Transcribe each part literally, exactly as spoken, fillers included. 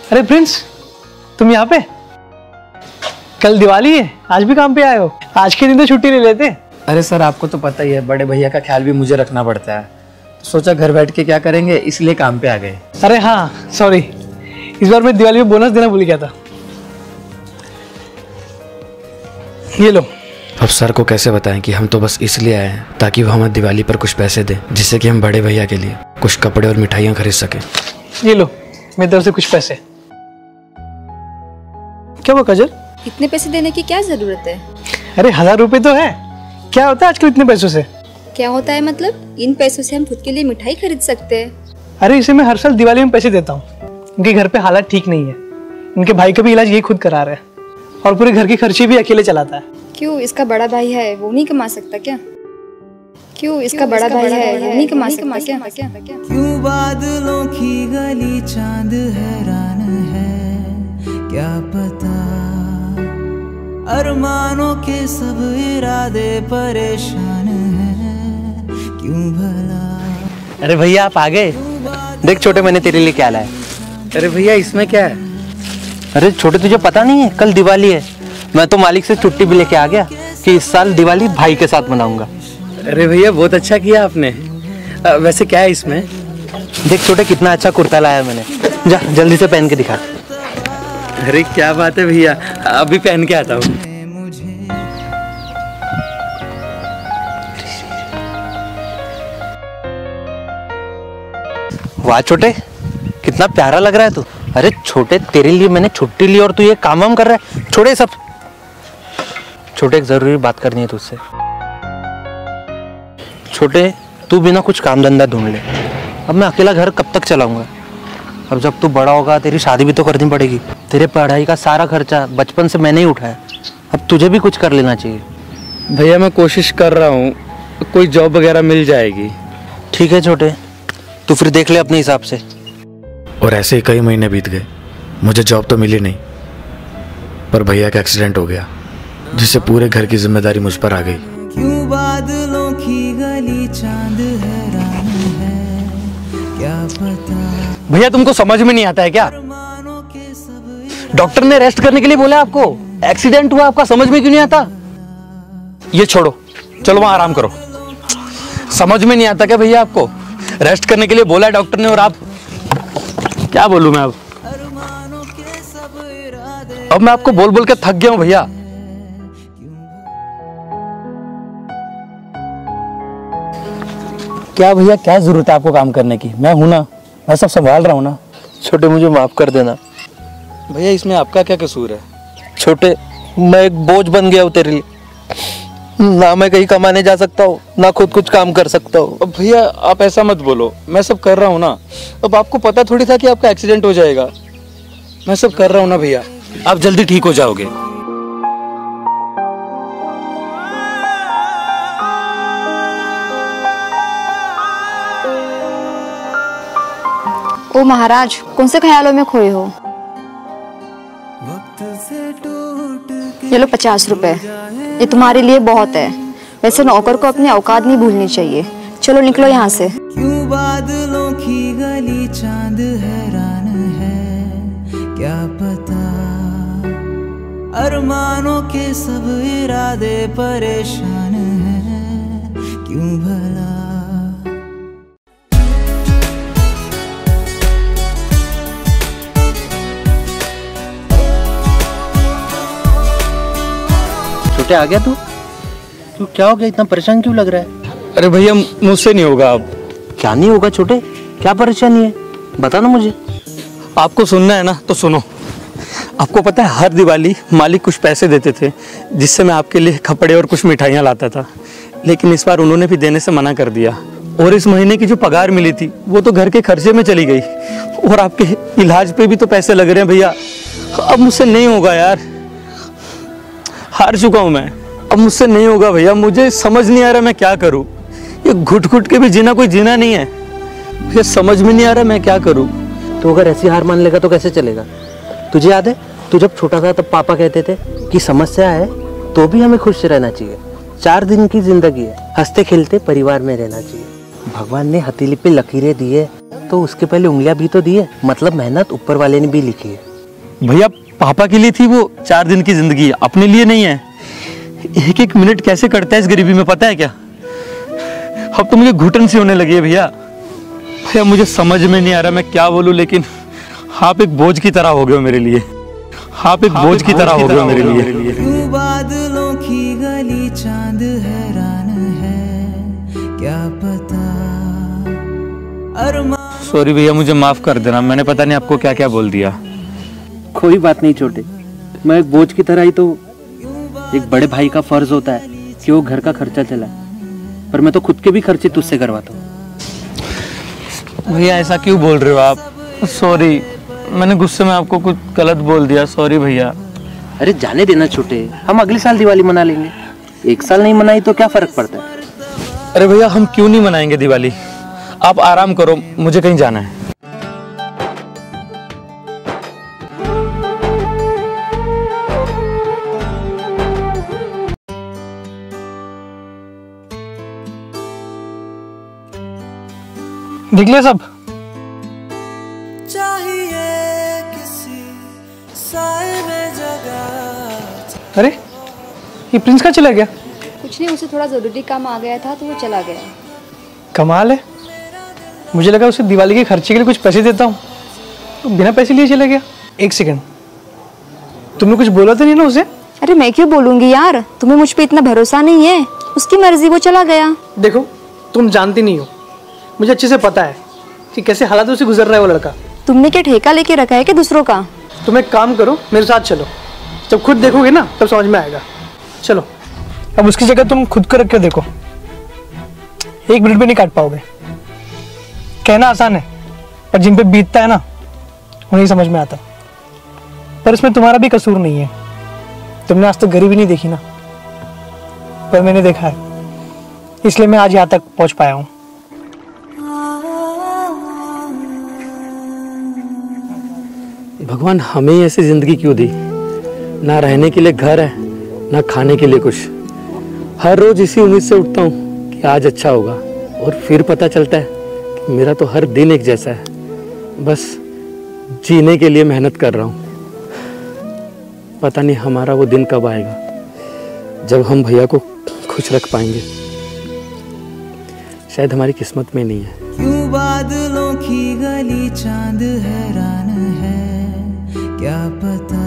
अरे प्रिंस, तुम यहाँ पे? कल दिवाली है, आज भी काम पे आए हो? आज के दिन तो छुट्टी ले लेते। अरे सर, आपको तो पता ही है, बड़े भैया का ख्याल भी मुझे रखना पड़ता है, तो सोचा घर बैठ के क्या करेंगे, इसलिए काम पे आ गए। अरे हाँ सॉरी, इस बार मैं दिवाली में बोनस देना भूल गया था। ये लो। अब सर को कैसे बताएं कि हम तो बस इसलिए आए हैं ताकि वो हमें दिवाली पर कुछ पैसे दें, जिससे कि हम बड़े भैया के लिए कुछ कपड़े और मिठाइयाँ खरीद सकें। ये लो मेरी तरफ से कुछ पैसे। क्या वो काजल, इतने पैसे देने की क्या जरूरत है? अरे हजार रुपए तो है, क्या होता है आजकल इतने पैसों से? क्या होता है मतलब? इन पैसों से हम खुद के लिए मिठाई खरीद सकते हैं। अरे इसे मैं हर साल दिवाली में पैसे देता हूँ। इनके घर पे हालात ठीक नहीं है, इनके भाई का भी इलाज यही खुद करा रहा है और पूरे घर के खर्चे भी अकेले चलाता है। क्यों, इसका बड़ा भाई है, वो नहीं कमा सकता क्या? क्यों, इसका बड़ा भाई है, वो नहीं कमा सकता क्या? क्यों बादलों की गली चांद हैरान है, क्या पता अरमानों के सब इरादे परेशान हैं, क्यों भला। अरे भैया आप आ गए। देख छोटे, मैंने तेरे लिए क्या लाया। अरे भैया इसमें क्या है? अरे छोटे, तुझे पता नहीं है कल दिवाली है? मैं तो मालिक से छुट्टी भी लेके आ गया कि इस साल दिवाली भाई के साथ मनाऊंगा। अरे भैया बहुत अच्छा किया आपने। आ, वैसे क्या है इसमें? देख छोटे, कितना अच्छा कुर्ता लाया मैंने, जा जल्दी से पहन के दिखा। अरे क्या बात है भैया, अभी पहन के आता हूँ। वाह छोटे, कितना प्यारा लग रहा है तू। अरे छोटे, तेरे लिए मैंने छुट्टी ली और तू ये काम वाम कर रहा है। छोटे सब छोटे, एक जरूरी बात करनी है तुझसे। छोटे, तू बिना कुछ काम धंधा ढूंढ ले। अब मैं अकेला घर कब तक चलाऊंगा? अब जब तू बड़ा होगा तेरी शादी भी तो करनी पड़ेगी। तेरे पढ़ाई का सारा खर्चा बचपन से मैंने ही उठाया, अब तुझे भी कुछ कर लेना चाहिए। भैया मैं कोशिश कर रहा हूँ, कोई जॉब वगैरह मिल जाएगी। ठीक है छोटे, तू फिर देख ले अपने हिसाब से। और ऐसे ही कई महीने बीत गए, मुझे जॉब तो मिली नहीं, पर भैया का एक्सीडेंट हो गया, जिससे पूरे घर की जिम्मेदारी मुझ पर आ गई। क्यों बादलों की गली चांद हैरान है, क्या पता। भैया तुमको समझ में नहीं आता है क्या? डॉक्टर ने रेस्ट करने के लिए बोला आपको, एक्सीडेंट हुआ आपका, समझ में क्यों नहीं आता? ये छोड़ो, चलो वहां आराम करो। समझ में नहीं आता क्या भैया आपको? रेस्ट करने के लिए बोला है डॉक्टर ने और आप, क्या बोलूं मैं अब अब मैं आपको बोल बोल के थक गया हूं भैया। क्या भैया, क्या जरूरत है आपको काम करने की? मैं हूं ना, मैं सब संभाल रहा हूं ना। छोटे मुझे माफ कर देना। भैया इसमें आपका क्या कसूर है? छोटे, मैं एक बोझ बन गया हूं तेरे लिए, ना मैं कहीं कमाने जा सकता हूँ, ना खुद कुछ काम कर सकता हूँ। अब भैया आप ऐसा मत बोलो, मैं सब कर रहा हूँ ना। अब आपको पता थोड़ी था कि आपका एक्सीडेंट हो जाएगा। मैं सब कर रहा हूँ ना भैया, आप जल्दी ठीक हो जाओगे। ओ महाराज, कौन से ख्यालों में खोए हो? ये लो पचास रुपए, ये तुम्हारे लिए बहुत है। वैसे नौकर को अपनी औकात नहीं भूलनी चाहिए। चलो निकलो यहाँ से। क्यों बादलों की गली चांद हैरान है, क्या पता अरमानों के सब इरादे परेशान हैं, क्यों भला। छोटे आ गया तू? तू क्या हो गया, इतना परेशान क्यों लग रहा है? अरे भैया मुझसे नहीं होगा अब। क्या नहीं होगा छोटे, क्या परेशानी है, बता ना मुझे। आपको सुनना है ना तो सुनो। आपको पता है हर दिवाली मालिक कुछ पैसे देते थे, जिससे मैं आपके लिए कपड़े और कुछ मिठाइयाँ लाता था, लेकिन इस बार उन्होंने भी देने से मना कर दिया। और इस महीने की जो पगार मिली थी वो तो घर के खर्चे में चली गई, और आपके इलाज पे भी तो पैसे लग रहे हैं भैया। अब मुझसे नहीं होगा यार, हार चुका हूँ मैं, अब मुझसे नहीं होगा भैया। मुझे समझ नहीं आ रहा मैं क्या करूँ, ये घुट घुट के भी जीना कोई जीना नहीं है। ये समझ में नहीं आ रहा मैं क्या करूँ। तो अगर ऐसी हार मान लेगा तो कैसे चलेगा? तुझे याद है तू जब छोटा था तब पापा कहते थे कि समस्या है तो भी हमें खुश रहना चाहिए, चार दिन की जिंदगी है, हंसते खेलते परिवार में रहना चाहिए। भगवान ने हथेली पे लकीरें दी है तो उसके पहले उंगलियां भी तो दी है, मतलब मेहनत ऊपर वाले ने भी लिखी है। भैया पापा के लिए थी वो चार दिन की जिंदगी, अपने लिए नहीं है। एक एक मिनट कैसे कटता है इस गरीबी में, पता है क्या? अब तो मुझे घुटन सी होने लगी है भैया। भैया मुझे समझ में नहीं आ रहा मैं क्या बोलूं, लेकिन आप एक बोझ की तरह हो गए हो मेरे लिए। आप एक बोझ की तरह हो गए हो मेरे लिए। क्यों बादलों की गली चांद हैरान है, क्या पता अरमा। सॉरी भैया, मुझे माफ कर देना, मैंने पता नहीं आपको क्या क्या बोल दिया। कोई बात नहीं छोटे, मैं एक बोझ की तरह ही तो, एक बड़े भाई का फर्ज होता है कि वो घर का खर्चा चलाए, पर मैं तो खुद के भी खर्चे तुझसे करवाता हूँ। भैया ऐसा क्यों बोल रहे हो आप? सॉरी, मैंने गुस्से में आपको कुछ गलत बोल दिया, सॉरी भैया। अरे जाने देना छोटे, हम अगले साल दिवाली मना लेंगे, एक साल नहीं मनाई तो क्या फर्क पड़ता है। अरे भैया हम क्यों नहीं मनाएंगे दिवाली, आप आराम करो, मुझे कहीं जाना है। देख लिया सब? चाहिए किसी साए में जगह। अरे ये प्रिंस कहाँ चला गया? कुछ नहीं, उसे थोड़ा ज़रूरी काम आ गया था तो वो चला गया। कमाल है, मुझे लगा उसे दिवाली के खर्चे के लिए कुछ पैसे देता हूँ, तो बिना पैसे लिए चला गया। एक सेकंड, तुमने कुछ बोला तो नहीं ना उसे? अरे मैं क्यों बोलूँगी यार, तुम्हें मुझ पे इतना भरोसा नहीं है? उसकी मर्जी, वो चला गया। देखो तुम जानती नहीं हो, मुझे अच्छे से पता है कि कैसे हालातों से गुजर रहा है वो लड़का। तुमने क्या ठेका लेके रखा है कि दूसरों का? तुम एक काम करो, मेरे साथ चलो, जब खुद देखोगे ना तब समझ में आएगा। चलो, अब उसकी जगह तुम खुद को रख कर देखो, एक मिनट में नहीं काट पाओगे। कहना आसान है, पर जिन पे बीतता है ना उन्हें समझ में आता। पर इसमें तुम्हारा भी कसूर नहीं है, तुमने आज तक गरीबी नहीं देखी ना, पर मैंने देखा है, इसलिए मैं आज यहाँ तक पहुँच पाया हूँ। भगवान हमें ही ऐसी जिंदगी क्यों दी? ना रहने के लिए घर है, ना खाने के लिए कुछ। हर रोज इसी उम्मीद से उठता हूँ कि आज अच्छा होगा, और फिर पता चलता है कि मेरा तो हर दिन एक जैसा है, बस जीने के लिए मेहनत कर रहा हूँ। पता नहीं हमारा वो दिन कब आएगा जब हम भैया को खुश रख पाएंगे। शायद हमारी किस्मत में नहीं है। क्यों बादलों की गली चांद हैरान है, क्या पता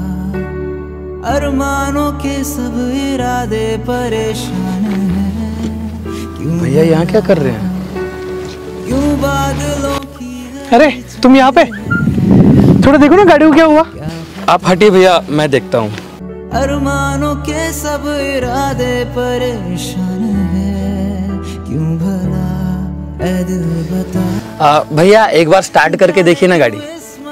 अरमानों के सब इरादे परेशान है। क्यों भैया यहाँ क्या कर रहे हैं? क्यों बादलों की। अरे तुम यहाँ पे थोड़ा देखो ना गाड़ी को क्या हुआ। आप हटिए भैया, मैं देखता हूँ। अरमानों के सब इरादे परेशान है, क्यों भला ऐ दिल बता। भैया एक बार स्टार्ट करके देखिए ना गाड़ी।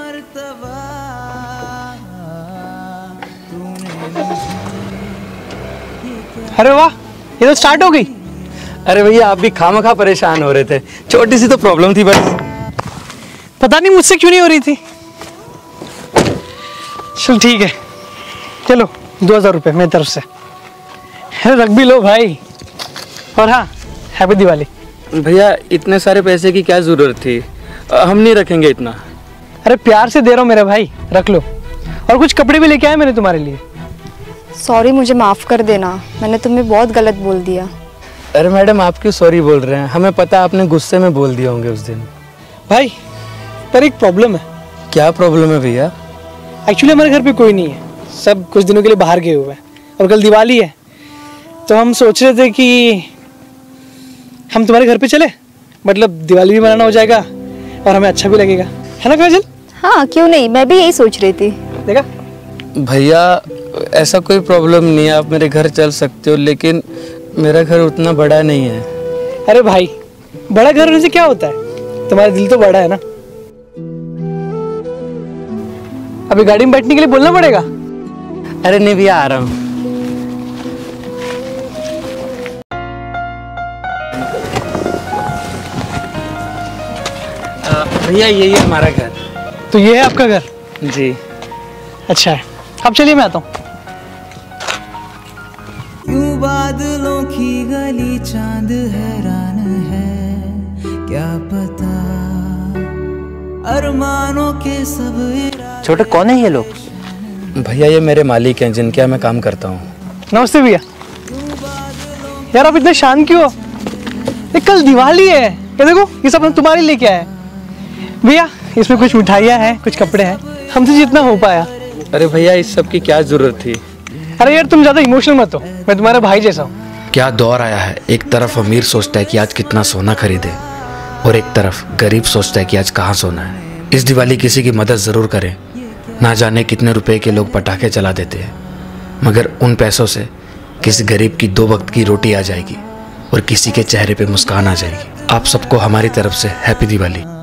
अरे वाह, ये तो स्टार्ट हो गई। अरे भैया आप भी खामखा परेशान हो रहे थे, छोटी सी तो प्रॉब्लम थी बस। पता नहीं मुझसे क्यों नहीं हो रही थी। चल ठीक है, चलो दो हजार रुपये मेरी तरफ से। अरे रख भी लो भाई, और हाँ हैप्पी दिवाली। भैया इतने सारे पैसे की क्या जरूरत थी, हम नहीं रखेंगे इतना। अरे प्यार से दे रहा हूँ मेरे भाई, रख लो। और कुछ कपड़े भी लेके आए मैंने तुम्हारे लिए। सॉरी, मुझे माफ़ कर देना, मैंने तुम्हें बहुत गलत बोल दिया। अरे मैडम आप क्यों सॉरी बोल रहे हैं, हमें पता आपने गुस्से में बोल दिया होंगे उस दिन। भाई पर एक प्रॉब्लम है। क्या प्रॉब्लम है भैया? एक्चुअली हमारे घर पे कोई नहीं है, सब कुछ दिनों के लिए बाहर गए हुए हैं, और कल दिवाली है, तो हम सोच रहे थे कि हम तुम्हारे घर पे चले, मतलब दिवाली भी मनाना हो जाएगा और हमें अच्छा भी लगेगा, है ना काजल? हाँ क्यों नहीं, मैं भी यही सोच रही थी। देखा भैया ऐसा कोई प्रॉब्लम नहीं है, आप मेरे घर चल सकते हो, लेकिन मेरा घर उतना बड़ा नहीं है। अरे भाई बड़ा घर होने से क्या होता है, तुम्हारा दिल तो बड़ा है ना। अभी गाड़ी में बैठने के लिए बोलना पड़ेगा। अरे नहीं भैया, आ रहा हूँ। भैया यही है हमारा घर। तो ये है आपका घर? जी। अच्छा है, अब चलिए मैं आता हूँ। क्यों बादलों की गली चांद हैरान है, क्या पता अरमानों के सब इरादे। छोटे कौन है ये लोग? भैया ये मेरे मालिक हैं जिनके यहाँ मैं काम करता हूँ। नमस्ते भैया। यार आप इतने शांत क्यों हो? ये कल दिवाली है, ये देखो ये सब हम तुम्हारे लिए लेके आए भैया। इसमें कुछ मिठाइयाँ हैं, कुछ कपड़े हैं, हमसे जितना हो पाया। अरे भैया इस सब की क्या जरूरत थी? अरे यार तुम ज्यादा इमोशनल मत हो, मैं तुम्हारा भाई जैसा हूँ। क्या दौर आया है, एक तरफ अमीर सोचता है कि आज कितना सोना खरीदे और एक तरफ गरीब सोचता है कि आज कहाँ सोना है। इस दिवाली किसी की मदद ज़रूर करें। ना जाने कितने रुपए के लोग पटाखे चला देते हैं, मगर उन पैसों से किसी गरीब की दो वक्त की रोटी आ जाएगी और किसी के चेहरे पे मुस्कान आ जाएगी। आप सबको हमारी तरफ से हैप्पी दिवाली।